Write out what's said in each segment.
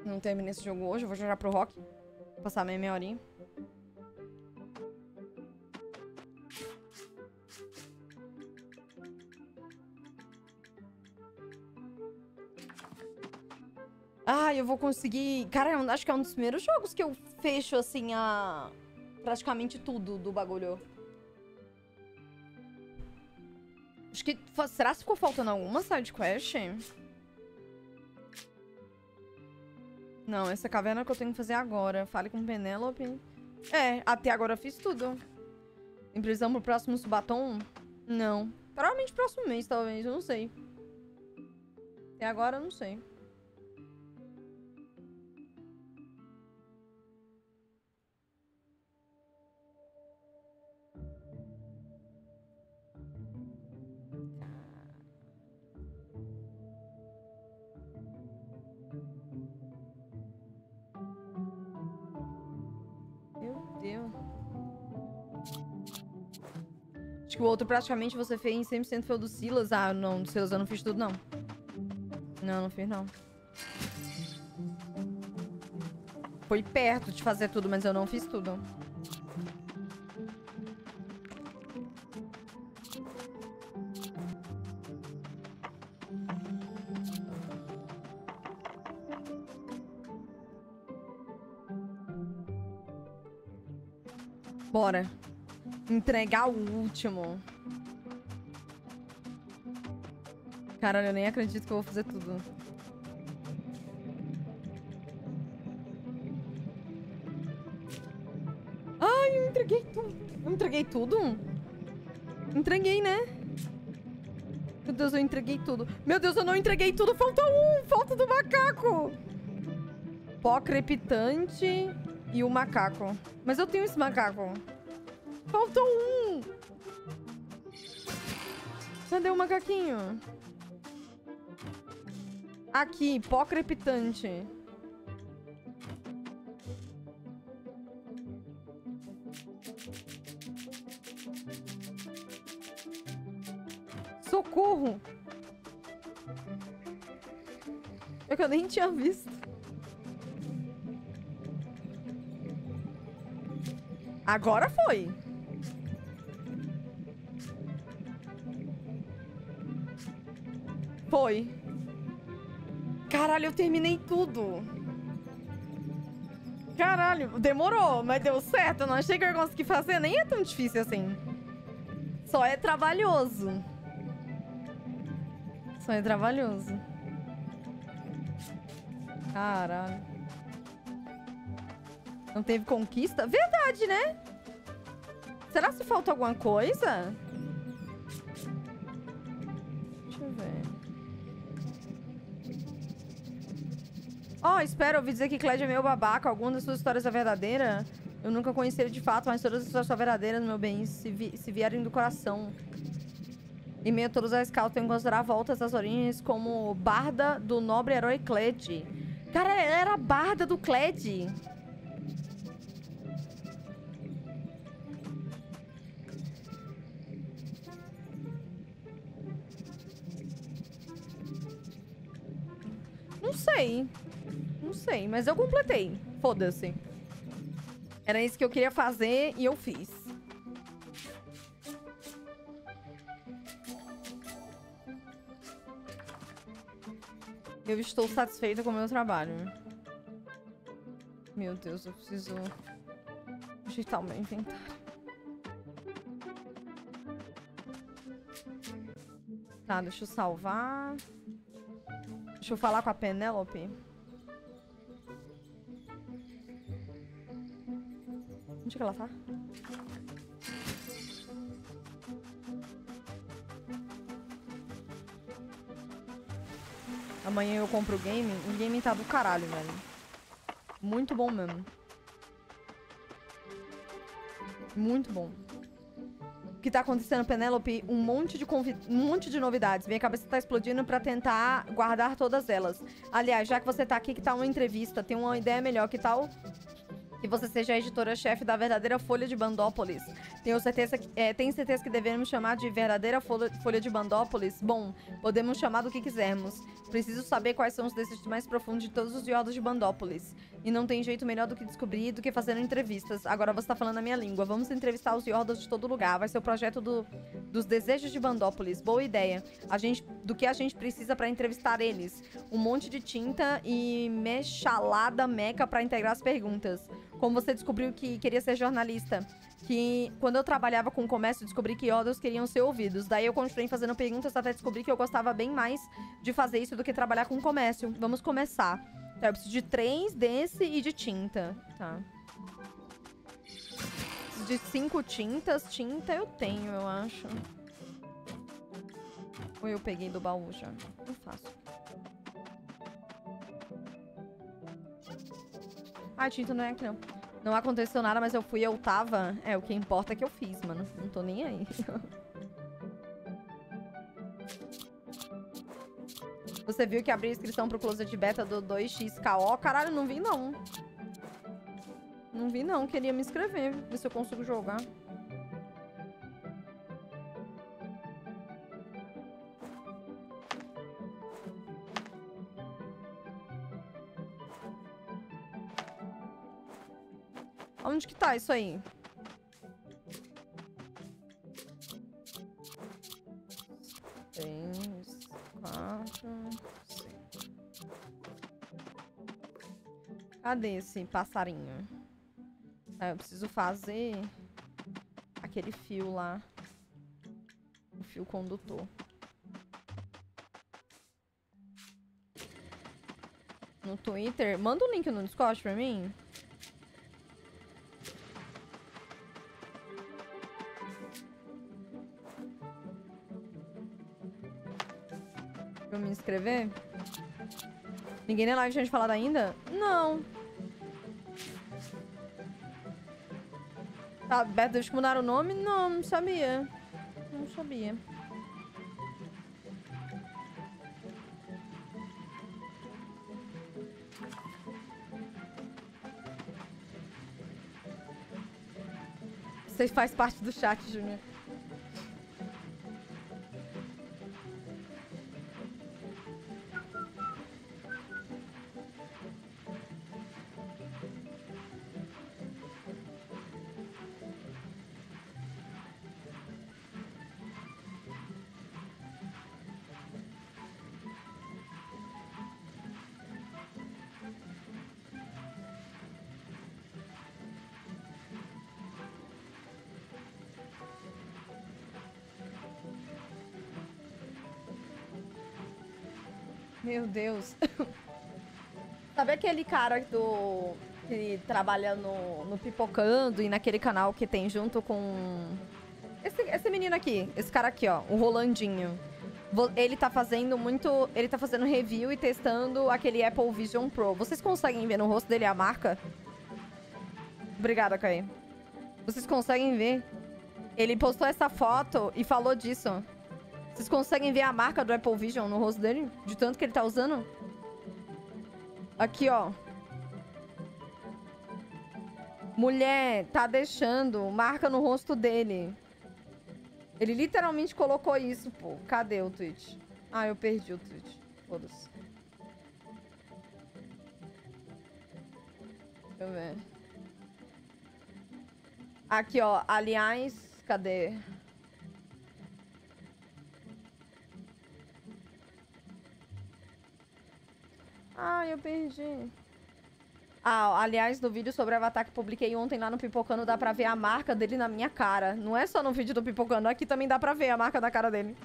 Não terminei esse jogo hoje, eu vou jogar pro Rock. Vou passar meia horinha. Ah, eu vou conseguir... Cara, eu acho que é um dos primeiros jogos que eu fecho, assim, praticamente tudo do bagulho. Acho que... Será que ficou faltando alguma side quest? Não, essa caverna que eu tenho que fazer agora. Fale com Penélope. É, até agora eu fiz tudo. Tem previsão pro próximo Subatom? Não. Provavelmente próximo mês, talvez. Eu não sei. Até agora eu não sei. Deus. Acho que o outro praticamente você fez em 100% foi o do Silas. Ah, não, do Silas eu não fiz tudo, não. Não, não fiz, não. Foi perto de fazer tudo, mas eu não fiz tudo. Bora. Entregar o último. Caralho, eu nem acredito que eu vou fazer tudo. Ai, eu entreguei tudo. Eu entreguei tudo? Entreguei, né? Meu Deus, eu entreguei tudo. Meu Deus, eu não entreguei tudo. Falta um. Falta do macaco. Pó crepitante e o macaco. Mas eu tenho esse macaco. Falta um. Cadê o macaquinho? Aqui, pó crepitante. Socorro! É que eu nem tinha visto. Agora foi. Foi. Caralho, eu terminei tudo. Caralho, demorou, mas deu certo. Eu não achei que eu ia conseguir fazer. Nem é tão difícil assim. Só é trabalhoso. Só é trabalhoso. Caralho. Não teve conquista? Verdade, né? Será que falta alguma coisa? Deixa eu ver. Espera, eu ouvi dizer que Clédia é meio babaca. Alguma das suas histórias é verdadeira? Eu nunca conheci ele de fato, mas todas as histórias são verdadeiras, meu bem. Se vierem do coração. Em meio a todas as causas, tenho que considerar voltas das origens como barda do nobre herói Cled. Cara, ela era a barda do Cled. Não sei. Não sei, mas eu completei. Foda-se. Era isso que eu queria fazer e eu fiz. Eu estou satisfeita com o meu trabalho. Meu Deus, eu preciso ajeitar o meu inventário. Tá, deixa eu salvar. Deixa eu falar com a Penélope. Onde que ela tá? Amanhã eu compro o game. O game tá do caralho, velho. Muito bom mesmo. Muito bom. O que tá acontecendo, Penélope? Um monte de novidades. Minha cabeça tá explodindo pra tentar guardar todas elas. Aliás, já que você tá aqui, que tal uma entrevista? Tem uma ideia melhor, que tal Que você seja a editora-chefe da verdadeira Folha de Bandópolis. Tenho certeza que devemos chamar de verdadeira Folha de Bandópolis? Bom, podemos chamar do que quisermos. Preciso saber quais são os desejos mais profundos de todos os Yordos de Bandópolis. E não tem jeito melhor do que descobrir do que fazendo entrevistas. Agora você tá falando a minha língua. Vamos entrevistar os Yordos de todo lugar. Vai ser o projeto dos desejos de Bandópolis. Boa ideia. Do que a gente precisa pra entrevistar eles. Um monte de tinta e mexalada meca pra integrar as perguntas. Como você descobriu que queria ser jornalista? Que quando eu trabalhava com comércio, descobri que Yordos queriam ser ouvidos. Daí eu continuei fazendo perguntas até descobrir que eu gostava bem mais de fazer isso do que trabalhar com comércio. Vamos começar. Tá, eu preciso de 3 desse e de tinta. Tá. De 5 tintas. Tinta eu tenho, eu acho. Ou eu peguei do baú já? Não faço. Ah, tinta não é aqui não. Não aconteceu nada, mas eu tava. É, o que importa é que eu fiz, mano. Não tô nem aí. Você viu que abri a inscrição pro Closet Beta do 2XKO? Caralho, não vi não. Não vi não, queria me inscrever. Ver se eu consigo jogar. Onde que tá isso aí? Três, 4, 5. Cadê esse passarinho? Ah, eu preciso fazer aquele fio lá. O fio condutor. No Twitter. Manda um link no Discord pra mim. Pra eu me inscrever? Ninguém na live tinha te falado ainda? Não. Tá, Beto, deixa eu mudar o nome? Não, não sabia. Não sabia. Você faz parte do chat, Júnior. Meu Deus. Sabe aquele cara que trabalha no Pipocando e naquele canal que tem junto com... Esse menino aqui, esse cara aqui, ó, o Rolandinho. Ele tá fazendo review e testando aquele Apple Vision Pro. Vocês conseguem ver no rosto dele a marca? Obrigada, Caí. Vocês conseguem ver? Ele postou essa foto e falou disso. Vocês conseguem ver a marca do Apple Vision no rosto dele? De tanto que ele tá usando? Aqui, ó. Mulher tá deixando marca no rosto dele. Ele literalmente colocou isso, pô. Cadê o tweet? Ah, eu perdi o tweet. Foda-se. Deixa eu ver. Aqui, ó. Aliás, cadê? Ah, eu perdi. Ah, aliás, no vídeo sobre o Avatar que publiquei ontem lá no Pipocando, dá pra ver a marca dele na minha cara. Não é só no vídeo do Pipocando, aqui também dá pra ver a marca da cara dele.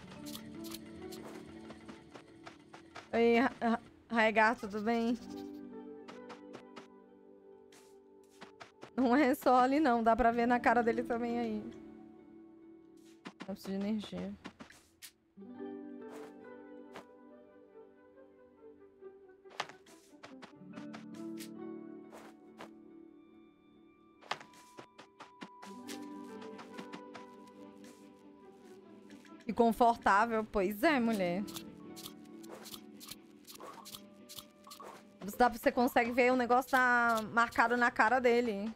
Oi, Raegar, tudo bem? Não é só ali não, dá pra ver na cara dele também aí. Eu preciso de energia. Que confortável. Pois é, mulher. Você consegue ver o negócio tá marcado na cara dele.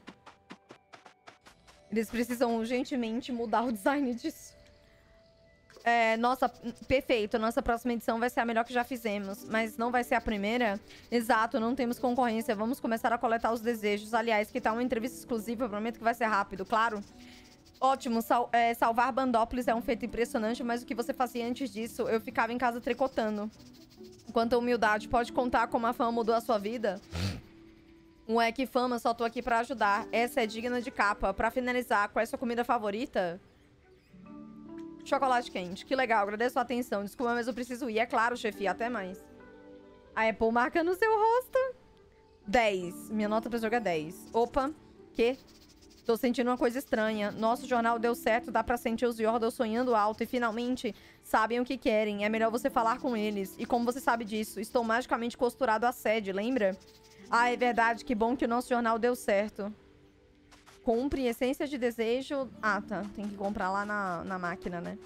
Eles precisam urgentemente mudar o design disso. Nossa, perfeito. Nossa próxima edição vai ser a melhor que já fizemos. Mas não vai ser a primeira? Exato, não temos concorrência. Vamos começar a coletar os desejos. Aliás, que tal uma entrevista exclusiva? Eu prometo que vai ser rápido, claro. Ótimo. Salvar Bandópolis é um feito impressionante, mas o que você fazia antes disso? Eu ficava em casa tricotando. Quanto à humildade, pode contar como a fama mudou a sua vida? Que fama, só tô aqui pra ajudar. Essa é digna de capa. Pra finalizar, qual é a sua comida favorita? Chocolate quente. Que legal, agradeço a atenção. Desculpa, mas eu preciso ir. É claro, chefia, até mais. A Apple marca no seu rosto. 10. Minha nota pra jogo é 10. Opa, que? Tô sentindo uma coisa estranha. Nosso jornal deu certo, dá pra sentir os Yordles sonhando alto e finalmente sabem o que querem. É melhor você falar com eles. E como você sabe disso? Estou magicamente costurado à sede, lembra? Ah, é verdade. Que bom que o nosso jornal deu certo. Compre essência de desejo... Ah, tá. Tem que comprar lá na máquina, né?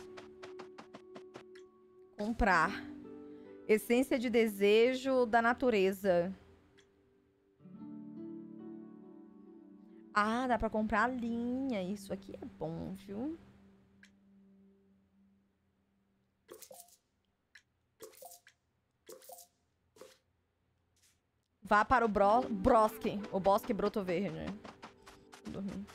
Comprar. Essência de desejo da natureza. Ah, dá pra comprar a linha. Isso aqui é bom, viu? Vá para o Brosque. O Bosque Broto Verde. Dormir.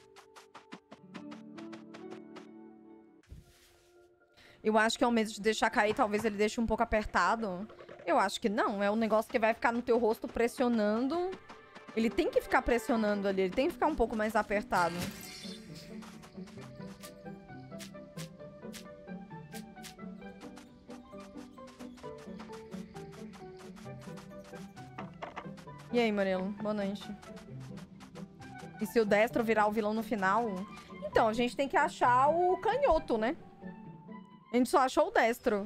Eu acho que é o medo de deixar cair. Talvez ele deixe um pouco apertado. Eu acho que não. É um negócio que vai ficar no teu rosto pressionando. Ele tem que ficar pressionando ali. Ele tem que ficar um pouco mais apertado. E aí, Murilo? Boa noite. E se o Destro virar o vilão no final? Então, a gente tem que achar o canhoto, né? A gente só achou o Destro.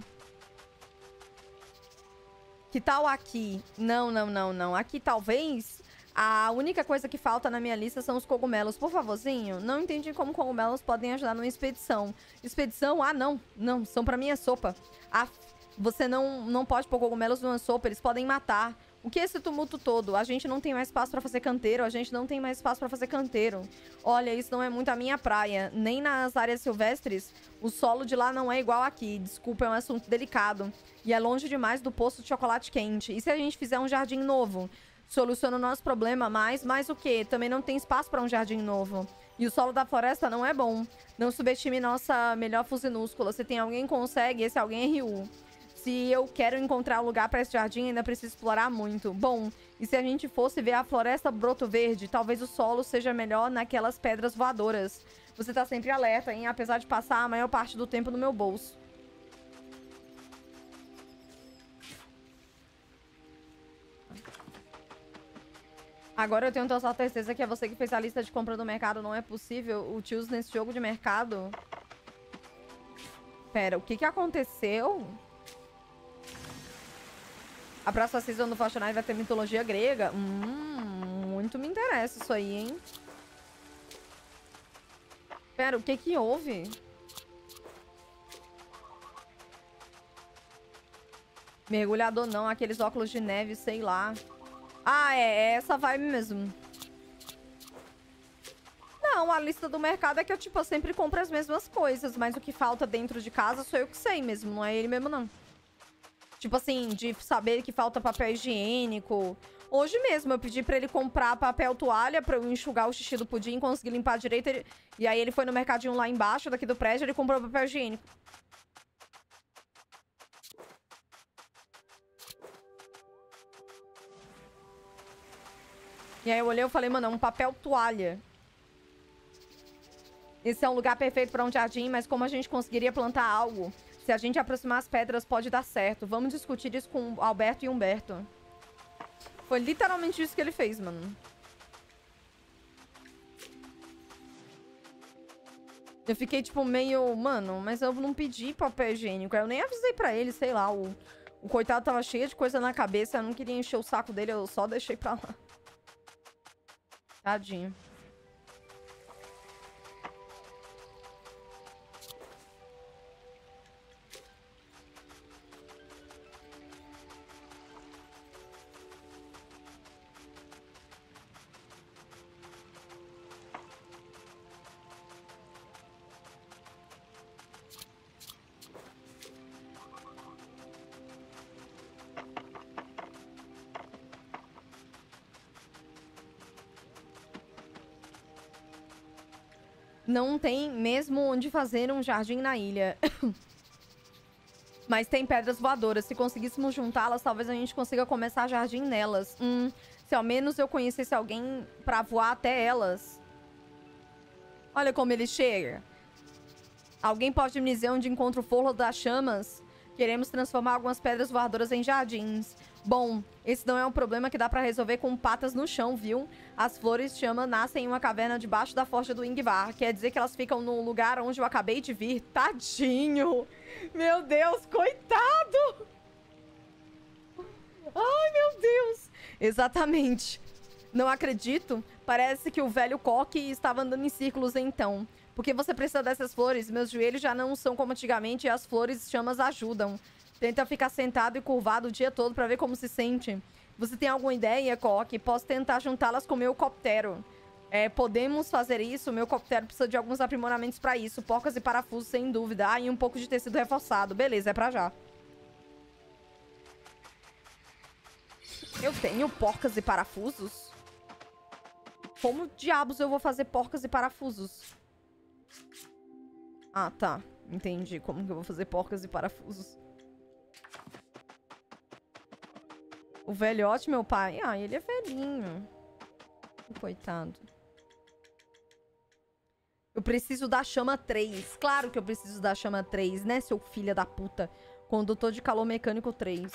Que tal aqui? Não, não, não, não. Aqui, talvez, a única coisa que falta na minha lista são os cogumelos. Por favorzinho, não entendi como cogumelos podem ajudar numa expedição. Expedição? Ah, não. Não, são pra minha sopa. Você não pode pôr cogumelos numa sopa, eles podem matar. O que é esse tumulto todo? A gente não tem mais espaço pra fazer canteiro, a gente não tem mais espaço pra fazer canteiro. Olha, isso não é muito a minha praia. Nem nas áreas silvestres, o solo de lá não é igual aqui. Desculpa, é um assunto delicado. E é longe demais do poço de chocolate quente. E se a gente fizer um jardim novo? Soluciona o nosso problema, mas o quê? Também não tem espaço pra um jardim novo. E o solo da floresta não é bom. Não subestime nossa melhor fusinúscula. Se tem alguém que consegue, esse alguém é Ryu. Se eu quero encontrar um lugar para esse jardim, ainda preciso explorar muito. Bom, e se a gente fosse ver a floresta broto verde, talvez o solo seja melhor naquelas pedras voadoras. Você tá sempre alerta, hein? Apesar de passar a maior parte do tempo no meu bolso. Agora eu tenho total certeza que é você que fez a lista de compra do mercado. Não é possível. O tios nesse jogo de mercado. Pera, o que aconteceu? A próxima season do Fortnite vai ter mitologia grega. Muito me interessa isso aí, hein? Pera, o que houve? Mergulhador não, aqueles óculos de neve, sei lá. Ah, é essa vibe mesmo. Não, a lista do mercado é que eu, tipo, eu sempre compro as mesmas coisas. Mas o que falta dentro de casa sou eu que sei mesmo, não é ele mesmo, não. Tipo assim, de saber que falta papel higiênico. Hoje mesmo eu pedi pra ele comprar papel toalha pra eu enxugar o xixi do pudim, conseguir limpar direito. E aí ele foi no mercadinho lá embaixo, daqui do prédio, ele comprou papel higiênico. E aí eu olhei e falei, mano, é um papel toalha. Esse é um lugar perfeito pra um jardim, mas como a gente conseguiria plantar algo? Se a gente aproximar as pedras, pode dar certo. Vamos discutir isso com Alberto e Humberto. Foi literalmente isso que ele fez, mano. Eu fiquei, tipo, meio... Mano, mas eu não pedi papel higiênico. Eu nem avisei pra ele, sei lá. O coitado tava cheio de coisa na cabeça. Eu não queria encher o saco dele, eu só deixei pra lá. Tadinho. Não tem mesmo onde fazer um jardim na ilha. Mas tem pedras voadoras. Se conseguíssemos juntá-las, talvez a gente consiga começar jardim nelas. Se ao menos eu conhecesse alguém pra voar até elas. Olha como ele chega. Alguém pode me dizer onde encontro o forro das chamas? Queremos transformar algumas pedras voadoras em jardins. Bom, esse não é um problema que dá pra resolver com patas no chão, viu? As flores chama nascem em uma caverna debaixo da forja do Ingvar. Quer dizer que elas ficam no lugar onde eu acabei de vir. Tadinho! Meu Deus, coitado! Ai, meu Deus! Exatamente. Não acredito. Parece que o velho Coque estava andando em círculos então. Por que você precisa dessas flores? Meus joelhos já não são como antigamente e as flores chamas ajudam. Tenta ficar sentado e curvado o dia todo pra ver como se sente. Você tem alguma ideia, Coque? Posso tentar juntá-las com o meu coptero. Podemos fazer isso? Meu coptero precisa de alguns aprimoramentos pra isso. Porcas e parafusos, sem dúvida. Ah, e um pouco de tecido reforçado. Beleza, é pra já. Eu tenho porcas e parafusos? Como diabos eu vou fazer porcas e parafusos? Ah, tá. Entendi como que eu vou fazer porcas e parafusos. O velhote, meu pai... Ah, ele é velhinho. Coitado. Eu preciso da chama 3. Claro que eu preciso da chama 3, né, seu filho da puta? Condutor de calor mecânico 3.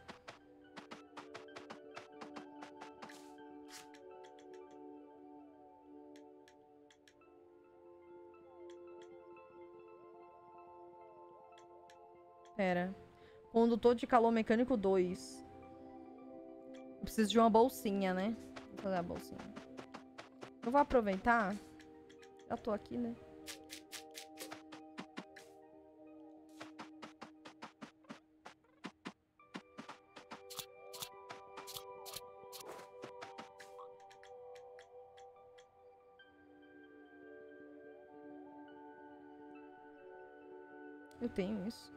Pera. Condutor de calor mecânico 2. Eu preciso de uma bolsinha, né? Vou fazer a bolsinha. Eu vou aproveitar. Já tô aqui, né? Eu tenho isso.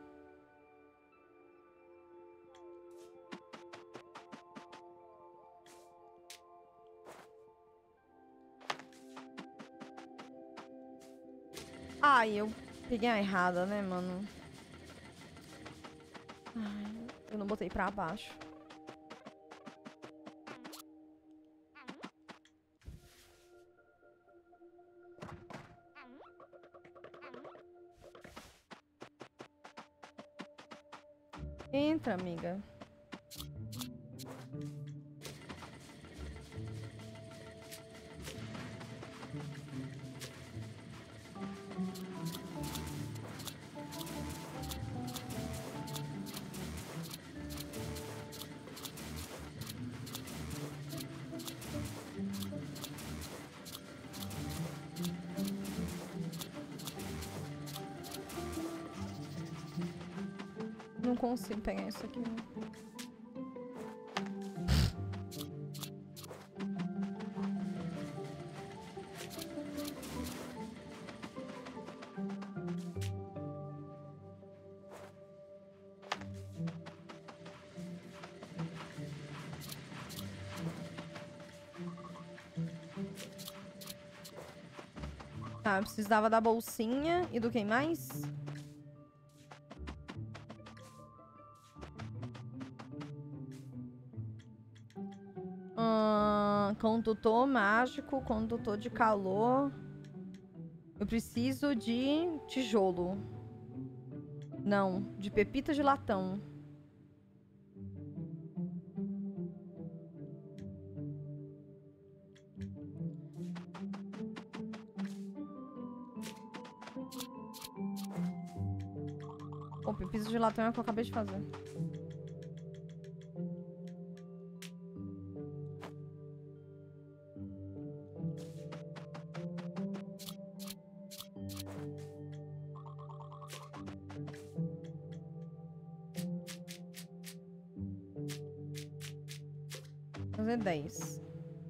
Ai, eu peguei a errada, né, mano? Ai, eu não botei pra baixo. Entra, amiga. Não consigo pegar isso aqui, não. Tá, eu precisava da bolsinha e do que mais? Condutor mágico, condutor de calor. Eu preciso de tijolo. Não, de pepita de latão. Pô, pepita de latão é o que eu acabei de fazer. Fazer 10.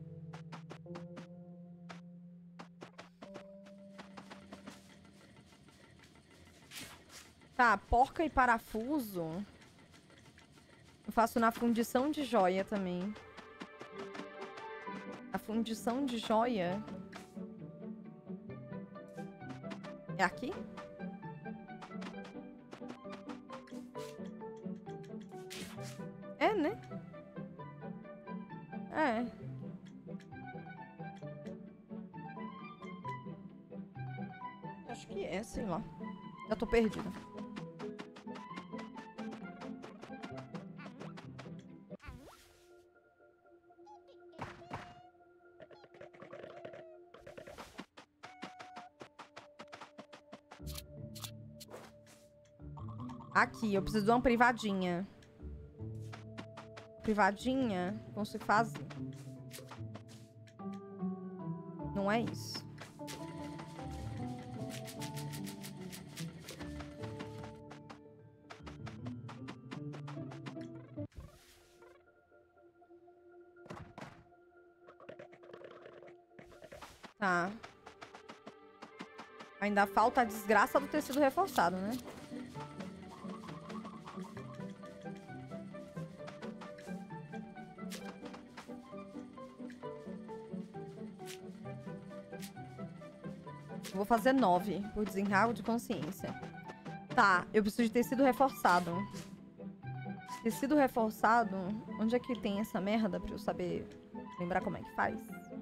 Tá, porca e parafuso. Eu faço na fundição de joia também. A fundição de joia. É aqui? É, né? É. Acho que é, sei lá. Eu tô perdida. Aqui, eu preciso de uma privadinha. Privadinha? Como se faz? Não é isso. Tá. Ainda falta a desgraça do tecido reforçado, né? Vou fazer 9 por desencargo de consciência. Tá, eu preciso de tecido reforçado. Tecido reforçado? Onde é que tem essa merda pra eu saber lembrar como é que faz?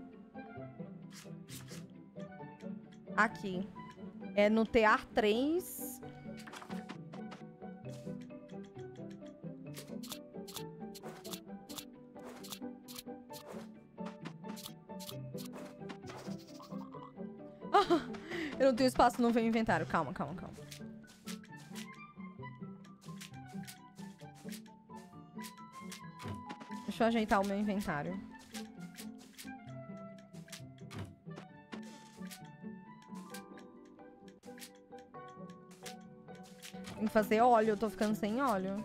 Aqui. É no TEAR 3. Eu não tenho espaço no meu inventário. Calma, calma, calma. Deixa eu ajeitar o meu inventário. Tem que fazer óleo. Eu tô ficando sem óleo.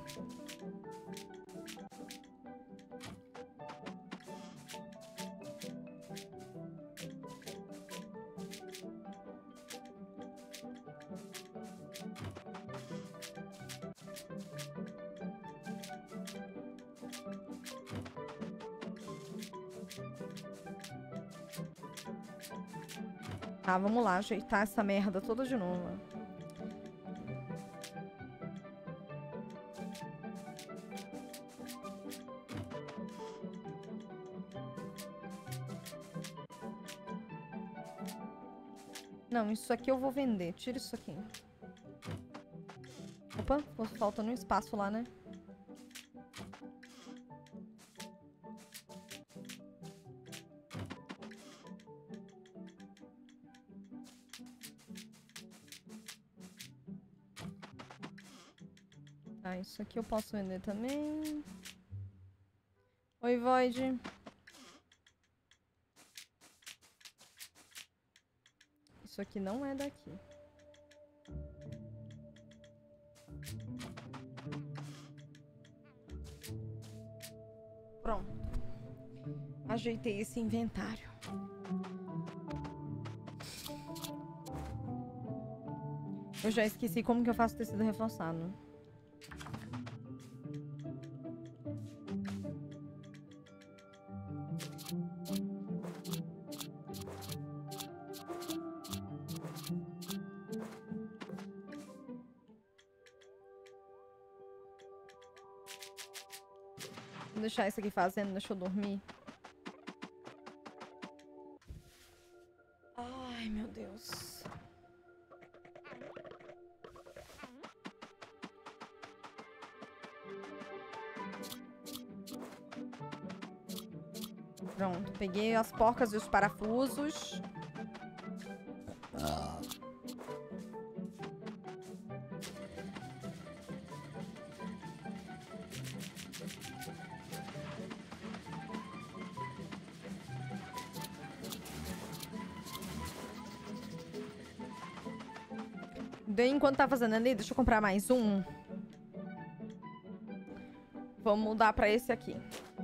Tá, vamos lá, ajeitar essa merda toda de novo. Não, isso aqui eu vou vender. Tira isso aqui. Opa, falta um espaço lá, né? Tá, isso aqui eu posso vender também. Oi, Void. Isso aqui não é daqui. Pronto. Ajeitei esse inventário. Eu já esqueci como que eu faço tecido reforçado. Vou deixar isso aqui fazendo, deixa eu dormir. Ai, meu Deus. Pronto, peguei as porcas e os parafusos. Enquanto tá fazendo ali, deixa eu comprar mais um. Vamos mudar pra esse aqui.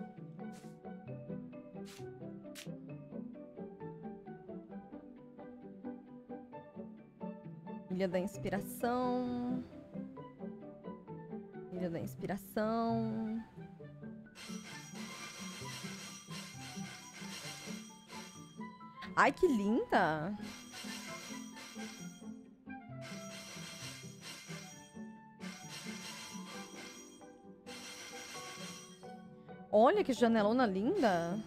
Ilha da Inspiração. Ilha da Inspiração. Ai, que linda! Olha que janelona linda.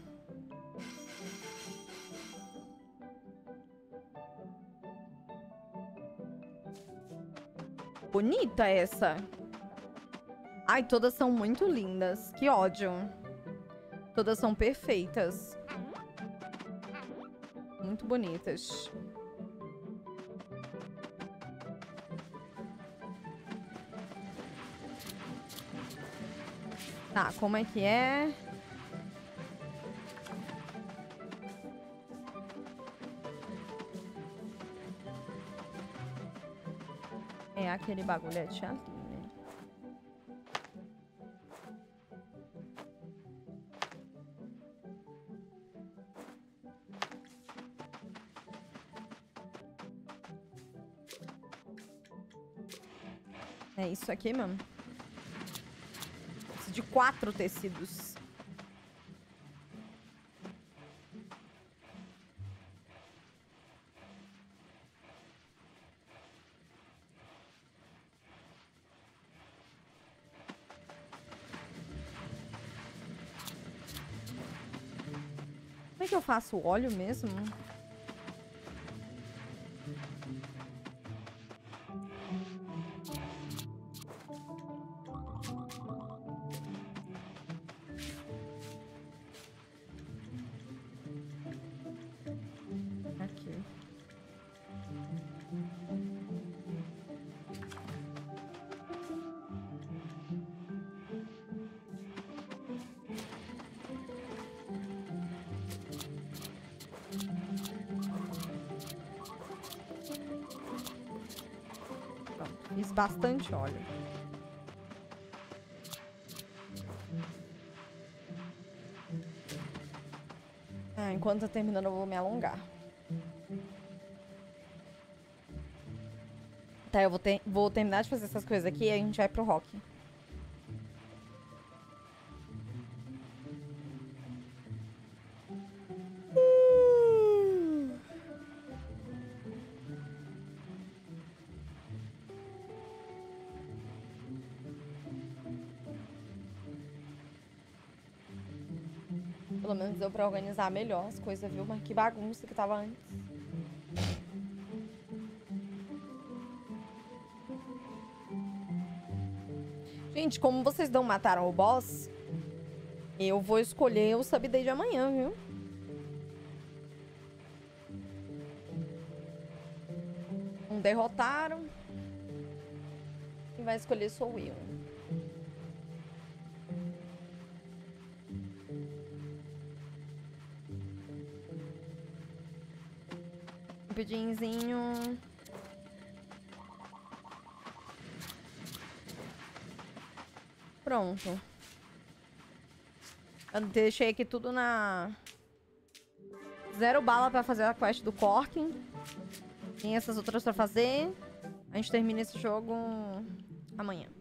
Bonita essa. Ai, todas são muito lindas. Que ódio. Todas são perfeitas. Muito bonitas. Tá, como é que é? É aquele bagulhete ali, né? É isso aqui mesmo. Preciso de 4 tecidos. Como é que eu faço o óleo mesmo? Aqui. Pronto, fiz bastante óleo. Enquanto tá terminando, eu vou me alongar. Tá, eu vou terminar de fazer essas coisas aqui e a gente vai pro rock. Pelo menos deu pra organizar melhor as coisas, viu? Mas que bagunça que tava antes. Gente, como vocês não mataram o boss, eu vou escolher o sub-day de amanhã, viu? Não derrotaram. Quem vai escolher sou eu. Rapidinho. Pronto. Eu deixei aqui tudo na... 0 bala pra fazer a quest do Corkin. Tem essas outras pra fazer. A gente termina esse jogo amanhã.